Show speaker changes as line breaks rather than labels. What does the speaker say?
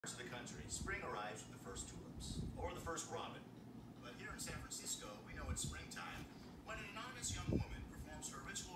Parts of the country, spring arrives with the first tulips, or the first robin. But here in San Francisco, we know it's springtime when an anonymous young woman performs her ritual